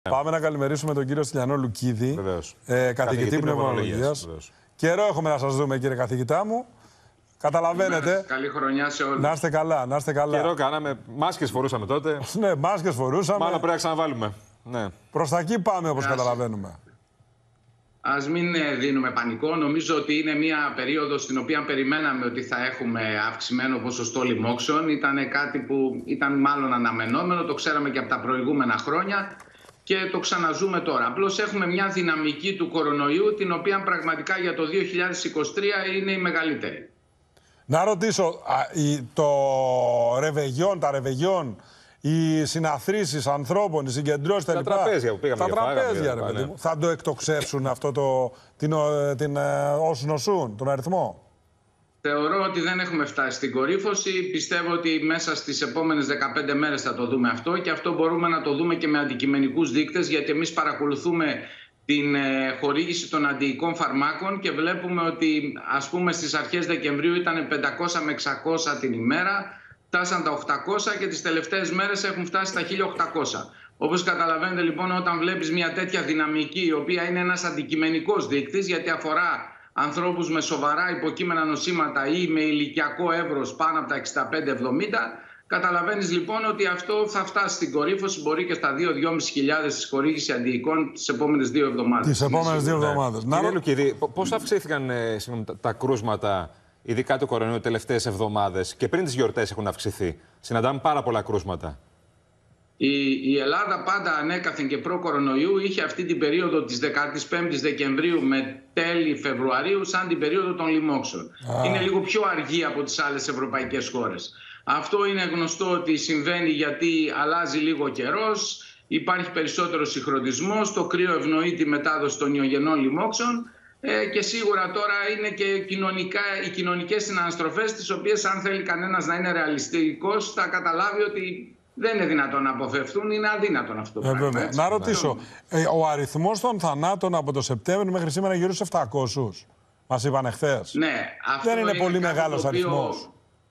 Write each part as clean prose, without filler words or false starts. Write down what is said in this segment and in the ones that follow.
Πάμε να καλημερίσουμε τον κύριο Στυλιανό Λουκίδη, καθηγητή πνευμονολογίας. Καιρό έχουμε να σας δούμε, κύριε καθηγητά μου. Καταλαβαίνετε. Καλή χρονιά σε όλους. Να είστε καλά, να είστε καλά. Καιρό κάναμε, μάσκες φορούσαμε τότε. Ναι, μάσκες φορούσαμε. Μάλλον πρέπει να ξαναβάλουμε. Ναι. Προς τα εκεί πάμε, όπως καταλαβαίνουμε. Ας μην δίνουμε πανικό. Νομίζω ότι είναι μια περίοδος στην οποία περιμέναμε ότι θα έχουμε αυξημένο ποσοστό λοιμόξεων. Ήταν κάτι που ήταν μάλλον αναμενόμενο, το ξέραμε και από τα προηγούμενα χρόνια και το ξαναζούμε τώρα. Απλώς έχουμε μια δυναμική του κορονοϊού, την οποία πραγματικά για το 2023 είναι η μεγαλύτερη. Να ρωτήσω, τα ρεβεγιόν, οι συναθρήσεις ανθρώπων, οι συγκεντρώσεις, τα τραπέζια που πήγαμε. Τα τραπέζια, ρε παιδί μου. Θα το εκτοξεύσουν αυτό όσους νοσούν, τον αριθμό? Θεωρώ ότι δεν έχουμε φτάσει στην κορύφωση. Πιστεύω ότι μέσα στις επόμενες 15 μέρες θα το δούμε αυτό, και αυτό μπορούμε να το δούμε και με αντικειμενικούς δείκτες, γιατί εμείς παρακολουθούμε την χορήγηση των αντιοικών φαρμάκων και βλέπουμε ότι, ας πούμε, στις αρχές Δεκεμβρίου ήταν 500 με 600 την ημέρα, φτάσαν τα 800 και τις τελευταίες μέρες έχουν φτάσει στα 1800. Όπως καταλαβαίνετε λοιπόν, όταν βλέπεις μια τέτοια δυναμική, η οποία είναι ένας αντικειμενικός δείκτης, γιατί αφορά ανθρώπους με σοβαρά υποκείμενα νοσήματα ή με ηλικιακό εύρος πάνω από τα 65-70, καταλαβαίνεις λοιπόν ότι αυτό θα φτάσει στην κορύφωση, μπορεί και στα 2.000-2.500 της χορήγηση αντιοικών τις επόμενες 2 εβδομάδες. Τις επόμενες 2 εβδομάδες. Κύριε Λουκίδη, πώς αυξήθηκαν τα κρούσματα, ειδικά του κορονοϊού, τις τελευταίες εβδομάδες, και πριν τις γιορτές έχουν αυξηθεί? Συναντάμε πάρα πολλά κρούσματα. Η Ελλάδα πάντα ανέκαθεν και προ-κορονοϊού είχε αυτή την περίοδο της 15ης Δεκεμβρίου με τέλη Φεβρουαρίου σαν την περίοδο των λοιμόξεων. Είναι λίγο πιο αργή από τις άλλες ευρωπαϊκές χώρες. Αυτό είναι γνωστό ότι συμβαίνει γιατί αλλάζει λίγο καιρός, υπάρχει περισσότερος συγχρονισμός, το κρύο ευνοεί τη μετάδοση των ιογενών λοιμόξεων και σίγουρα τώρα είναι και οι κοινωνικές συναναστροφές, τις οποίες αν θέλει κανένας να είναι ρεαλιστικός θα καταλάβει ότι δεν είναι δυνατόν να αποφευθούν, είναι αδύνατον αυτό το πράγμα. Να ρωτήσω, ο αριθμός των θανάτων από το Σεπτέμβριο μέχρι σήμερα γύρω στους 700. Μας είπαν χθες. Ναι, αυτό δεν είναι πολύ μεγάλος αριθμός.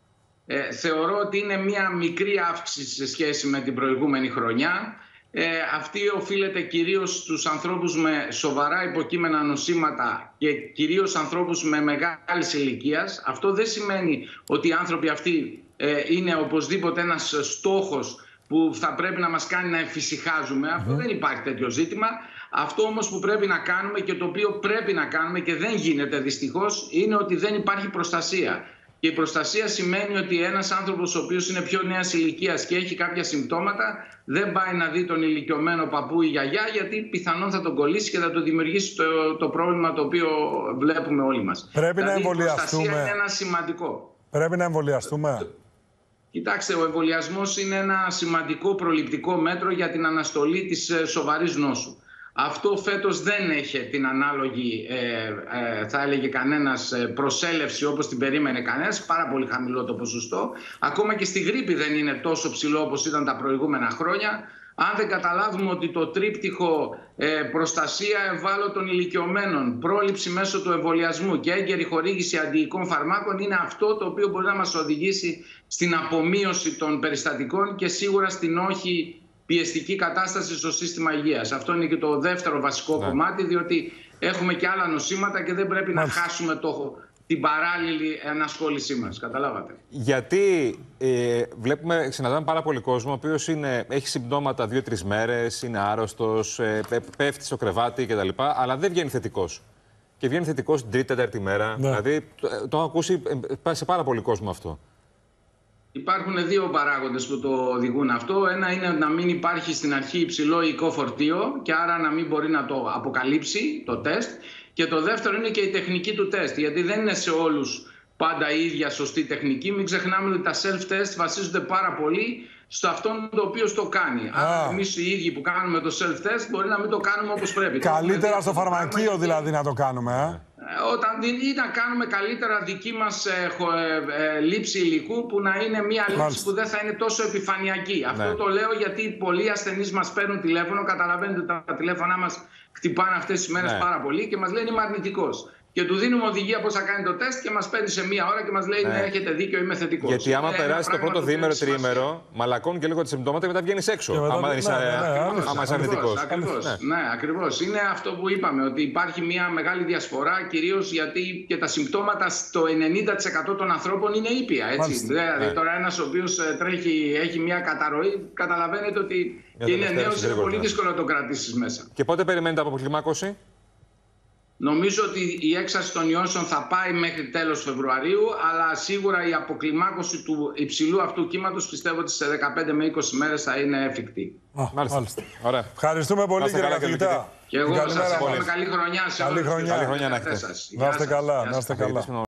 Θεωρώ ότι είναι μια μικρή αύξηση σε σχέση με την προηγούμενη χρονιά. Αυτή οφείλεται κυρίως στους ανθρώπους με σοβαρά υποκείμενα νοσήματα και κυρίως ανθρώπους με μεγάλης ηλικίας. Αυτό δεν σημαίνει ότι οι άνθρωποι αυτοί είναι οπωσδήποτε ένας στόχος που θα πρέπει να μας κάνει να εφησυχάζουμε. Αυτό δεν υπάρχει τέτοιο ζήτημα. Αυτό όμως που πρέπει να κάνουμε και το οποίο πρέπει να κάνουμε και δεν γίνεται δυστυχώς, είναι ότι δεν υπάρχει προστασία. Και η προστασία σημαίνει ότι ένας άνθρωπος ο οποίος είναι πιο νέας ηλικίας και έχει κάποια συμπτώματα δεν πάει να δει τον ηλικιωμένο παππού ή γιαγιά, γιατί πιθανόν θα τον κολλήσει και θα του δημιουργήσει το πρόβλημα το οποίο βλέπουμε όλοι μας. Πρέπει να εμβολιαστούμε. Η προστασία είναι ένα σημαντικό. Πρέπει να εμβολιαστούμε. Κοιτάξτε, ο εμβολιασμός είναι ένα σημαντικό προληπτικό μέτρο για την αναστολή της σοβαρής νόσου. Αυτό φέτος δεν έχει την ανάλογη, θα έλεγε κανένας, προσέλευση όπως την περίμενε κανένας. Πάρα πολύ χαμηλό το ποσοστό. Ακόμα και στη γρίπη δεν είναι τόσο ψηλό όπως ήταν τα προηγούμενα χρόνια. Αν δεν καταλάβουμε ότι το τρίπτυχο προστασία ευάλωτων ηλικιωμένων, πρόληψη μέσω του εμβολιασμού και έγκαιρη χορήγηση αντιοικών φαρμάκων είναι αυτό το οποίο μπορεί να μας οδηγήσει στην απομείωση των περιστατικών και σίγουρα στην όχι πιεστική κατάσταση στο σύστημα υγείας. Αυτό είναι και το δεύτερο βασικό κομμάτι, διότι έχουμε και άλλα νοσήματα και δεν πρέπει να χάσουμε την παράλληλη ενασχόλησή μας. Καταλάβατε. Γιατί συναντάμε πάρα πολύ κόσμο ο οποίος έχει συμπτώματα 2-3 μέρες, είναι άρρωστος, πέφτει στο κρεβάτι κτλ. Αλλά δεν βγαίνει θετικός. Και βγαίνει θετικός την 3η-4η μέρα. Δηλαδή το έχω ακούσει σε πάρα πολύ κόσμο αυτό. Υπάρχουν δύο παράγοντες που το οδηγούν αυτό. Ένα είναι να μην υπάρχει στην αρχή υψηλό υλικό φορτίο και άρα να μην μπορεί να το αποκαλύψει το τεστ. Και το δεύτερο είναι και η τεχνική του τεστ, γιατί δεν είναι σε όλους πάντα η ίδια σωστή τεχνική. Μην ξεχνάμε ότι τα self-test βασίζονται πάρα πολύ στο αυτόν το οποίο το κάνει. Άρα εμείς οι ίδιοι που κάνουμε το self-test μπορεί να μην το κάνουμε όπως πρέπει. Καλύτερα στο φαρμακείο δηλαδή να το κάνουμε. Όταν ή να κάνουμε καλύτερα δική μας λήψη υλικού, που να είναι μια λήψη που δεν θα είναι τόσο επιφανειακή. Αυτό το λέω γιατί πολλοί ασθενείς μας παίρνουν τηλέφωνο. Καταλαβαίνετε ότι τα τηλέφωνά μας χτυπάνε αυτές τις μέρες πάρα πολύ και μας λένε είμαι αρνητικός. και του δίνουμε οδηγία πώς θα κάνει το τεστ και μας παίρνει σε μία ώρα και μας λέει ναι, έχετε δίκιο, είμαι θετικός. Γιατί άμα περάσει το πρώτο διήμερο, τριήμερο, μαλακώνει και λίγο τα συμπτώματα και μετά βγαίνεις έξω. Άμα είσαι αρνητικός. Ναι, ακριβώς. Είναι αυτό που είπαμε, ότι υπάρχει μια μεγάλη διασπορά, κυρίως γιατί και τα συμπτώματα στο 90% των ανθρώπων είναι ήπια. Δηλαδή τώρα ένας ο οποίος έχει μια καταρροή, καταλαβαίνετε ότι και είναι νέος, είναι πολύ δύσκολο να το κρατήσεις μέσα. Και πότε περιμένετε από αποκλιμάκωση? Νομίζω ότι η έξαρση των ιώσεων θα πάει μέχρι τέλος Φεβρουαρίου, αλλά σίγουρα η αποκλιμάκωση του υψηλού αυτού κύματος πιστεύω ότι σε 15 με 20 μέρες θα είναι εφικτή. Μάλιστα. Ωραία. Ευχαριστούμε πολύ, κύριε καθηγητά. Και εγώ σας εύχομαι καλή χρονιά σε όλους. Καλή χρονιά να έχετε. Να είστε καλά.